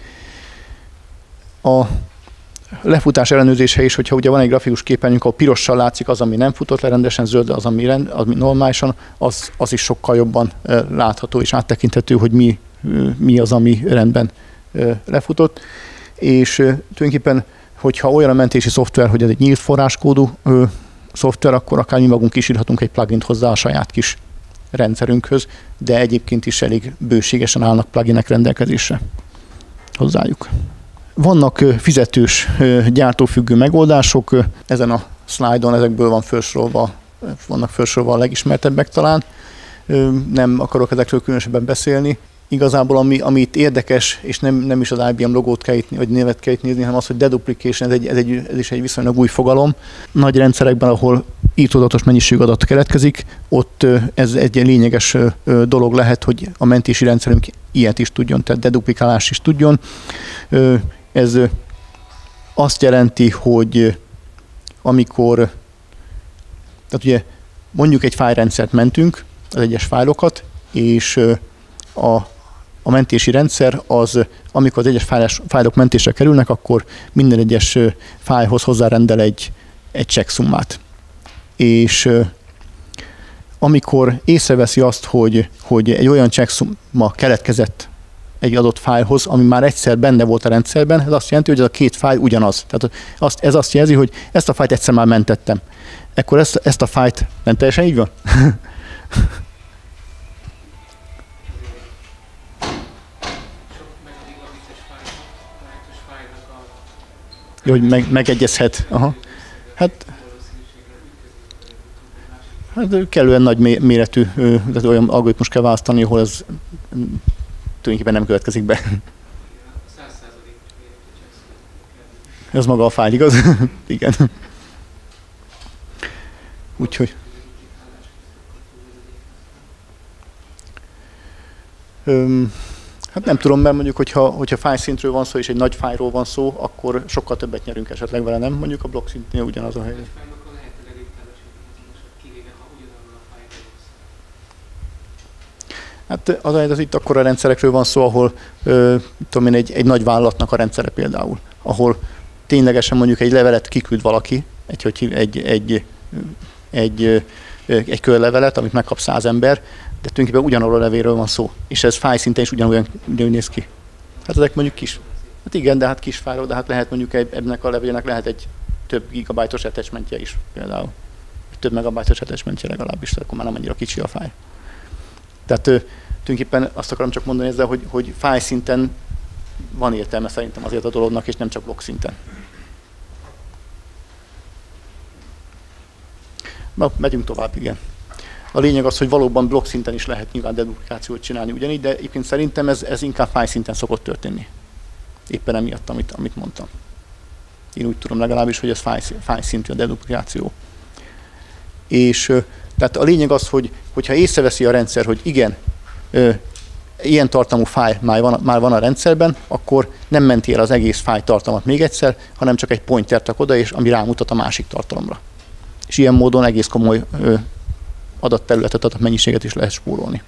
A lefutás ellenőrzése is, hogyha ugye van egy grafikus képernyőnk, ahol pirossal látszik az, ami nem futott le rendesen, zöld az, ami, rend, az, ami normálisan, az, az is sokkal jobban látható és áttekinthető, hogy mi, mi az, ami rendben lefutott. És tulajdonképpen, hogyha olyan a mentési szoftver, hogy ez egy nyílt forráskódú ö, szoftver, akkor akár mi magunk is írhatunk egy plugint hozzá a saját kis rendszerünkhöz, de egyébként is elég bőségesen állnak pluginek rendelkezésre hozzájuk. Vannak ö, fizetős ö, gyártófüggő megoldások, ö, ezen a szlájdon ezekből van felsorolva, vannak felsorolva a legismertebbek talán, ö, nem akarok ezekről különösebben beszélni. Igazából ami, ami itt érdekes, és nem, nem is az I B M logót kell itt, vagy nevet kell itt nézni, hanem az, hogy deduplication, ez, egy, ez, egy, ez is egy viszonylag új fogalom. Nagy rendszerekben, ahol írtózatos mennyiségű adat keletkezik, ott ez egy lényeges dolog lehet, hogy a mentési rendszerünk ilyet is tudjon, tehát deduplikálást is tudjon. Ez azt jelenti, hogy amikor, tehát ugye mondjuk egy fájlrendszert mentünk, az egyes fájlokat, és a A mentési rendszer az, amikor az egyes fájlos, fájlok mentésre kerülnek, akkor minden egyes fájlhoz hozzárendel egy, egy checkszummát. És amikor észreveszi azt, hogy, hogy egy olyan checksumma keletkezett egy adott fájlhoz, ami már egyszer benne volt a rendszerben, ez azt jelenti, hogy ez a két fájl ugyanaz. Tehát azt, ez azt jelzi, hogy ezt a fájlt egyszer már mentettem. Ekkor ezt, ezt a fájlt, nem teljesen így van? Jó, hogy meg, megegyezhet. Aha. Hát, hát kellően nagy méretű, tehát olyan algoritmus kell választani, ahol ez tulajdonképpen nem következik be. Ez maga a fájl, igaz? Igen. Úgyhogy. Öm, Hát nem tudom, mert mondjuk, hogyha, hogyha fájlszintről van szó, és egy nagy fájlról van szó, akkor sokkal többet nyerünk esetleg vele, nem? Mondjuk a blokk szintnél ugyanaz a helyzet. Hát az az itt akkor a rendszerekről van szó, ahol ö, tudom én, egy, egy nagy vállalatnak a rendszere például, ahol ténylegesen mondjuk egy levelet kiküld valaki, egy, hogy egy, egy, egy, egy körlevelet, amit megkap száz ember, de tulajdonképpen ugyanarról a levélről van szó, és ez fájszinten is ugyanolyan ugyanúgy néz ki. Hát ezek mondjuk kis, hát igen, de hát kis fájlok, de hát lehet mondjuk ennek a levélnek lehet egy több gigabájtos attachmentje is például. Több megabájtos attachmentje legalábbis, tehát akkor már nem annyira kicsi a fájl. Tehát tulajdonképpen azt akarom csak mondani ezzel, hogy, hogy fájl szinten van értelme szerintem azért a dolognak, és nem csak blokk szinten. Na, megyünk tovább, igen. A lényeg az, hogy valóban blokk szinten is lehet nyilván deduplikációt csinálni ugyanígy, de egyébként szerintem ez, ez inkább fájl szinten szokott történni. Éppen emiatt, amit, amit mondtam. Én úgy tudom legalábbis, hogy ez fájl, fájl szintű a deduplikáció. És tehát a lényeg az, hogy hogyha észreveszi a rendszer, hogy igen, ö, ilyen tartalmú fájl már van, már van a rendszerben, akkor nem menti el az egész fájl tartalmat még egyszer, hanem csak egy pointert rak oda, és ami rámutat a másik tartalomra. És ilyen módon egész komoly ö, adatterületet, adatmennyiséget is lehet spórolni.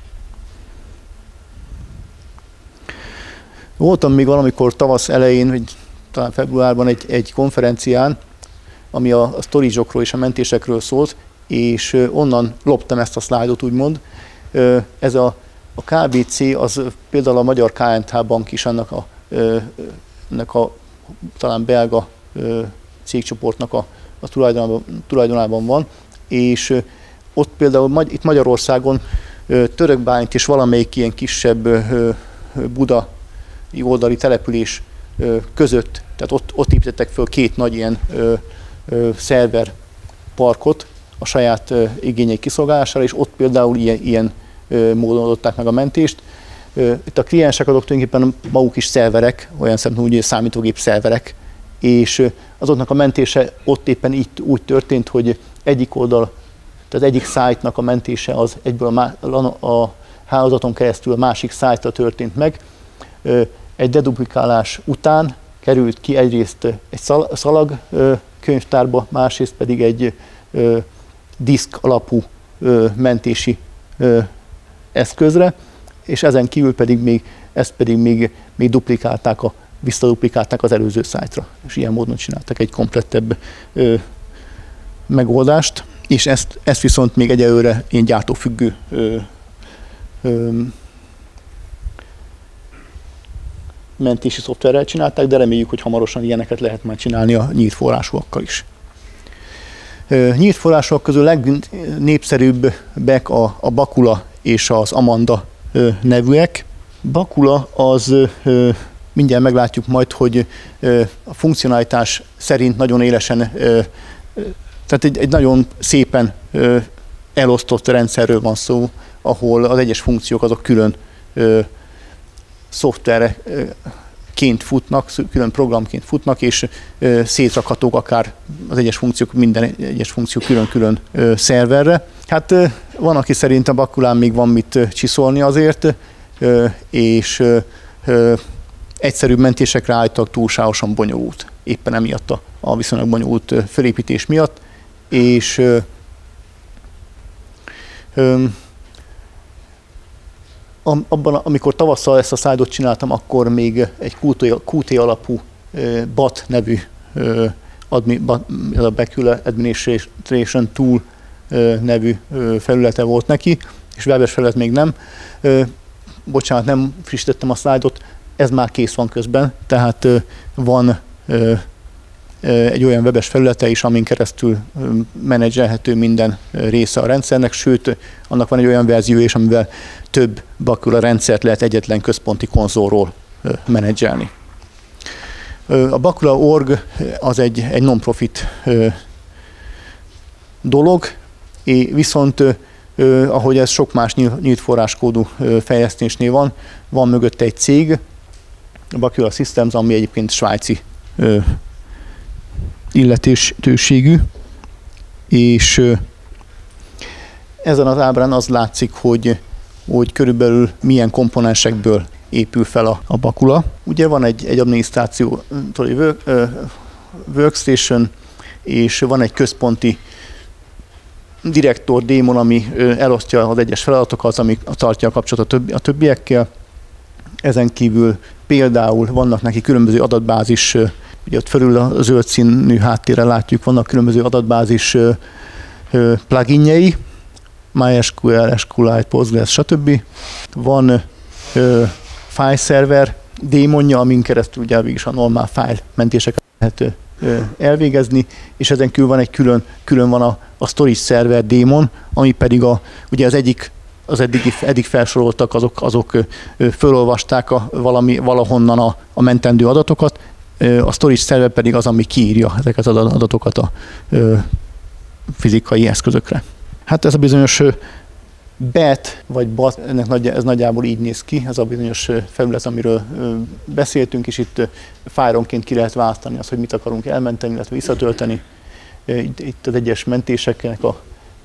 Voltam még valamikor tavasz elején, vagy talán februárban egy, egy konferencián, ami a, a storage-okról és a mentésekről szólt, és onnan loptam ezt a szlájdot, úgymond. Ez a, a ká bé cé, az például a Magyar ká en há Bank is annak a, ennek a talán belga cégcsoportnak a, a tulajdonában, tulajdonában van, és ott például itt Magyarországon Törökbányt és valamelyik ilyen kisebb budai oldali település között, tehát ott, ott építettek föl két nagy ilyen szerver parkot a saját uh, igényeik kiszolgálására, és ott például ilyen, ilyen uh, módon adották meg a mentést. Uh, itt a kliensek azok tulajdonképpen maguk is szerverek, olyan szempontból úgy számítógép szerverek, és uh, azoknak a mentése ott éppen így úgy történt, hogy egyik oldal, tehát egyik szájtnak a mentése az egyből a, a, a hálózaton keresztül a másik szájtra történt meg. Uh, egy deduplikálás után került ki egyrészt egy szalag uh, könyvtárba, másrészt pedig egy uh, diszk alapú ö, mentési ö, eszközre, és ezen kívül pedig még, ezt pedig még, még duplikálták, a, visszaduplikálták az előző szájtra. És ilyen módon csináltak egy komplettebb ö, megoldást, és ezt, ezt viszont még egyelőre ilyen gyártófüggő ö, ö, mentési szoftverrel csinálták, de reméljük, hogy hamarosan ilyeneket lehet majd csinálni a nyílt forrásúakkal is. Nyílt források közül legnépszerűbbek a, a Bakula és az Amanda nevűek. Bakula az, mindjárt meglátjuk majd, hogy a funkcionalitás szerint nagyon élesen, tehát egy, egy nagyon szépen elosztott rendszerről van szó, ahol az egyes funkciók azok külön szoftvereként futnak, külön programként futnak, és ö, szétrakhatók akár az egyes funkciók, minden egyes funkció külön-külön ö, szerverre. Hát ö, van, aki szerint a Bakulán még van mit ö, csiszolni azért, ö, és ö, ö, egyszerűbb mentésekre állítólag túlságosan bonyolult, éppen emiatt a, a viszonylag bonyolult ö, felépítés miatt, és ö, ö, abban, amikor tavasszal ezt a szlájdot csináltam, akkor még egy kú té alapú bé á té nevű admi, ez a Bakula Administration Tool nevű felülete volt neki, és webes felület még nem. Bocsánat, nem frissítettem a szlájdot, ez már kész van közben, tehát van egy olyan webes felülete is, amin keresztül menedzselhető minden része a rendszernek, sőt, annak van egy olyan verzió is, amivel több Bakula rendszert lehet egyetlen központi konzolról menedzselni. A Bakula pont org az egy, egy non-profit dolog, viszont ahogy ez sok más nyílt forráskódú fejlesztésnél van, van mögötte egy cég, a Bakula Systems, ami egyébként svájci illetőségű, és ezen az ábrán az látszik, hogy, hogy körülbelül milyen komponensekből épül fel a, a Bakula. Ugye van egy, egy adminisztráció work, uh, workstation, és van egy központi direktor démon, ami uh, elosztja az egyes feladatokat, ami tartja a kapcsolatot a, többi, a többiekkel. Ezen kívül például vannak neki különböző adatbázis ugye ott fölül a zöld színű háttérrel látjuk, vannak különböző adatbázis pluginjei, MySQL, SQLite, Postgres, stb. Van ö, file server démonja, amin keresztül ugye is a normál file mentéseket lehet ö, elvégezni, és ezen kívül van egy külön, külön van a, a storage server démon, ami pedig a, ugye az egyik, az eddig, eddig felsoroltak, azok, azok ö, fölolvasták a, valami, valahonnan a, a mentendő adatokat, ö, a storage server pedig az, ami kiírja ezeket az adatokat a ö, fizikai eszközökre. Hát ez a bizonyos bet, vagy bat, ennek nagy, ez nagyjából így néz ki, ez a bizonyos felület, amiről beszéltünk, és itt fájronként ki lehet választani azt, hogy mit akarunk elmenteni, illetve visszatölteni. Itt az egyes mentéseknek a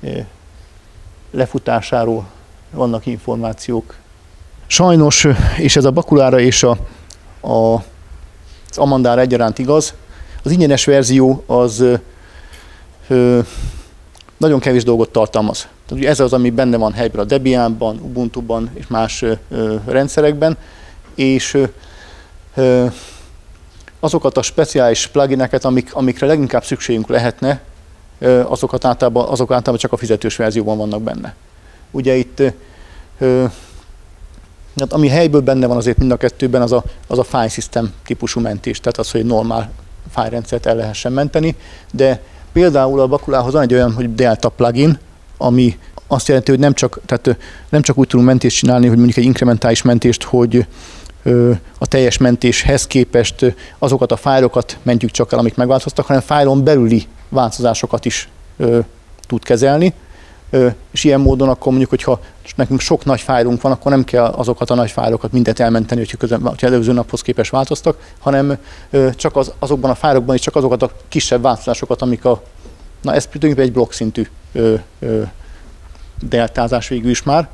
lefutásáról vannak információk. Sajnos, és ez a Bakulára és a, a, az Amandára egyaránt igaz, az ingyenes verzió az ö, nagyon kevés dolgot tartalmaz. Tehát ez az, ami benne van helyben a Debian-ban, Ubuntu-ban és más ö, rendszerekben, és ö, azokat a speciális plugineket, amik, amikre leginkább szükségünk lehetne, ö, azokat általában, azok általában csak a fizetős verzióban vannak benne. Ugye itt, ö, hát ami helyből benne van azért mind a kettőben, az a, az a file system típusú mentés, tehát az, hogy egy normál file rendszert el lehessen menteni, de például a Bakulához van egy olyan, hogy Delta plugin, ami azt jelenti, hogy nem csak, tehát nem csak úgy tudunk mentést csinálni, hogy mondjuk egy inkrementális mentést, hogy a teljes mentéshez képest azokat a fájlokat mentjük csak el, amik megváltoztak, hanem fájlon belüli változásokat is tud kezelni. És ilyen módon akkor mondjuk, hogyha nekünk sok nagy fájlunk van, akkor nem kell azokat a nagy fájlokat mindet elmenteni, hogyha, közben, hogyha előző naphoz képest változtak, hanem csak az, azokban a fájlokban is csak azokat a kisebb változásokat, amik a, na ez tulajdonképpen egy blokk szintű ö, ö, deltázás végül is már.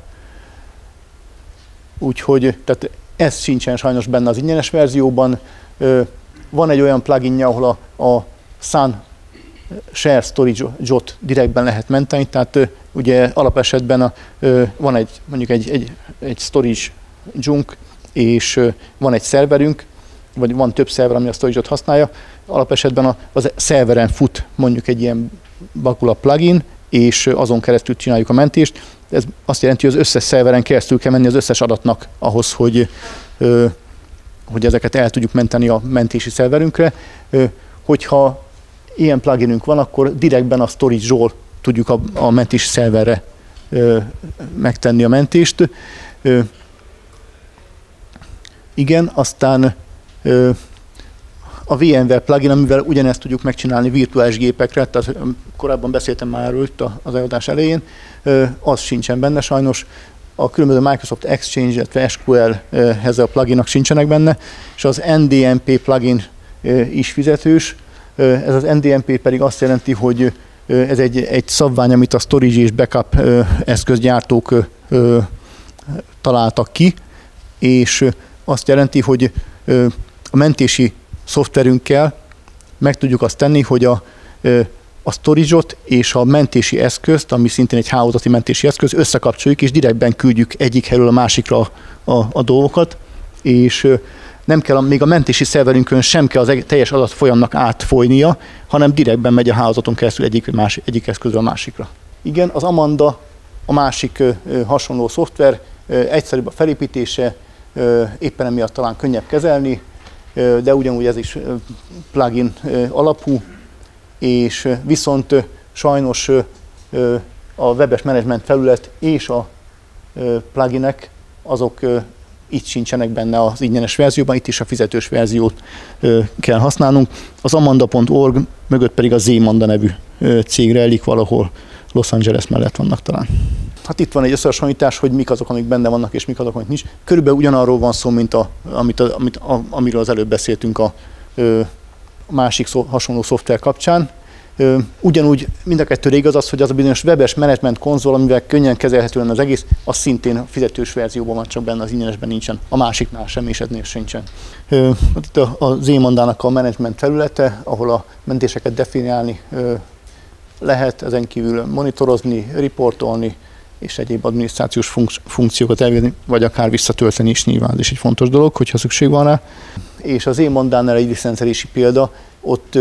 Úgyhogy tehát ez sincsen sajnos benne az ingyenes verzióban. Ö, van egy olyan pluginja, ahol a, a Sun Share Storage-ot direktben lehet menteni, tehát ö, ugye alapesetben a, ö, van egy, mondjuk egy, egy, egy storage-unk, és ö, van egy szerverünk, vagy van több szerver, ami a storage-ot használja. Alapesetben a, a szerveren fut mondjuk egy ilyen Bakula plugin, és azon keresztül csináljuk a mentést. Ez azt jelenti, hogy az összes szerveren keresztül kell menni az összes adatnak ahhoz, hogy, ö, hogy ezeket el tudjuk menteni a mentési szerverünkre. Ö, hogyha ilyen pluginünk van, akkor direktben a storage-ról tudjuk a, a mentési szerverre ö, megtenni a mentést. Ö, igen, aztán ö, a VMware plugin, amivel ugyanezt tudjuk megcsinálni virtuális gépekre, tehát korábban beszéltem már erről itt az előadás elején, az sincsen benne sajnos. A különböző Microsoft Exchange, illetve es kú el-hez a pluginok sincsenek benne, és az en dé em pé plugin is fizetős. Ez az en dé em pé pedig azt jelenti, hogy ez egy, egy szabvány, amit a storage és backup eszközgyártók találtak ki, és azt jelenti, hogy a mentési szoftverünkkel meg tudjuk azt tenni, hogy a, a storage-ot és a mentési eszközt, ami szintén egy hálózati mentési eszköz, összekapcsoljuk, és direktben küldjük egyik helyről a másikra a, a, a dolgokat, és nem kell, még a mentési szerverünkön sem kell az teljes adatfolyamnak átfolynia, hanem direktben megy a hálózaton keresztül egyik, más, egyik eszközről a másikra. Igen, az Amanda a másik ö, ö, hasonló szoftver, ö, egyszerűbb a felépítése, ö, éppen emiatt talán könnyebb kezelni, de ugyanúgy ez is plugin alapú, és viszont sajnos a webes menedzsment felület és a pluginek azok itt sincsenek benne az ingyenes verzióban, itt is a fizetős verziót kell használnunk. Az amanda pont org mögött pedig a Zmanda nevű cég rejlik valahol Los Angeles mellett vannak talán. Hát itt van egy összehasonlítás, hogy mik azok, amik benne vannak, és mik azok, amik nincs. Körülbelül ugyanarról van szó, mint a, amit a, amit a, amiről az előbb beszéltünk a, a másik szó, hasonló szoftver kapcsán. Ö, ugyanúgy mind a kettőre igaz az, hogy az a bizonyos webes management konzol, amivel könnyen kezelhető lenne az egész, az szintén a fizetős verzióban van, csak benne az ingyenesben nincsen. A másiknál sem, és ennél sincsen. Ö, itt a, a Zmandának a management felülete, ahol a mentéseket definiálni ö, lehet, ezen kívül monitorozni, riportolni, és egyéb adminisztrációs funk- funkciókat elvégezni, vagy akár visszatölteni is, nyilván ez is egy fontos dolog, hogyha szükség van rá. és az E-Mondánál egy licencelési példa, ott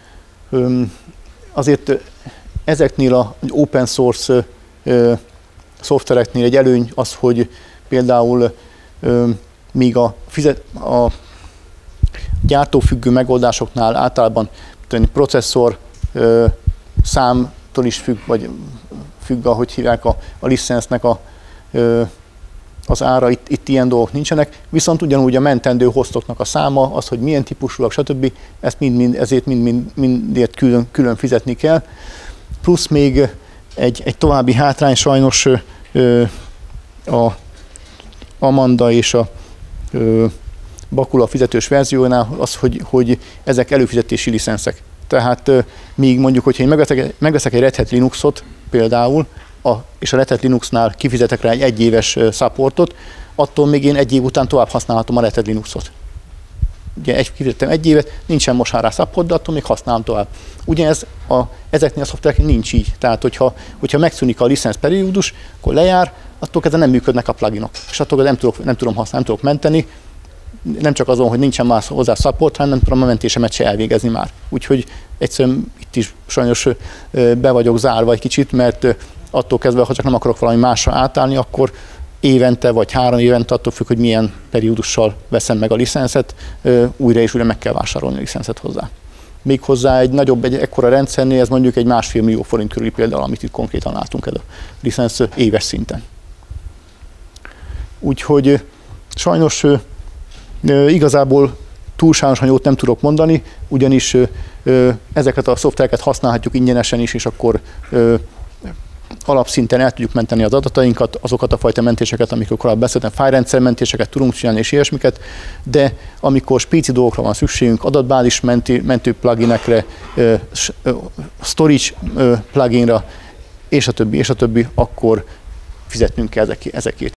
azért ezeknél az open source szoftvereknél egy előny az, hogy például míg a, fizet, a gyártófüggő megoldásoknál általában processzor számtól is függ, vagy függ, ahogy hívják a, a licensznek a, az ára, itt, itt ilyen dolgok nincsenek, viszont ugyanúgy a mentendő hostoknak a száma, az, hogy milyen típusúak, stb. Ezt mind, mind, ezért mind, mind, mindért külön, külön fizetni kell. Plusz még egy, egy további hátrány sajnos ö, a Amanda és a ö, Bakula fizetős verziónál az, hogy, hogy ezek előfizetési licenszek. Tehát ö, míg mondjuk, hogyha én megveszek, megveszek egy Red Hat Linuxot például, a, és a Red Hat Linuxnál kifizetek rá egy egyéves supportot, attól még én egy év után tovább használhatom a Red Hat Linuxot. Ugye egy, kifizettem egy évet, nincsen most rá support, de attól még használom tovább. Ugyanez a, ezeknél a szoftvereknél nincs így. Tehát, hogyha, hogyha megszűnik a licensz periódus, akkor lejár, attól kezdve nem működnek a pluginok. És attól nem, tudok, nem tudom használni, nem tudok menteni. Nem csak azon, hogy nincsen már hozzá support, hanem nem tudom a mentésemet se elvégezni már. Úgyhogy egyszerűen itt is sajnos be vagyok zárva egy kicsit, mert attól kezdve, ha csak nem akarok valami másra átállni, akkor évente vagy három évente, attól függ, hogy milyen periódussal veszem meg a licenszet, újra és újra meg kell vásárolni a licenszet hozzá. Méghozzá egy nagyobb, egy ekkora rendszernél, ez mondjuk egy másfél millió forint körüli például, amit itt konkrétan látunk ez a licensz éves szinten. Úgyhogy sajnos igazából túlságosan jót nem tudok mondani, ugyanis ezeket a szoftvereket használhatjuk ingyenesen is, és akkor alapszinten el tudjuk menteni az adatainkat, azokat a fajta mentéseket, amikor korábban beszéltem, fájrendszermentéseket tudunk csinálni és ilyesmiket, de amikor spéci dolgokra van szükségünk, adatbázis mentő, mentő pluginekre, storage pluginra, és a többi, és a többi, akkor fizetnünk kell ezekért.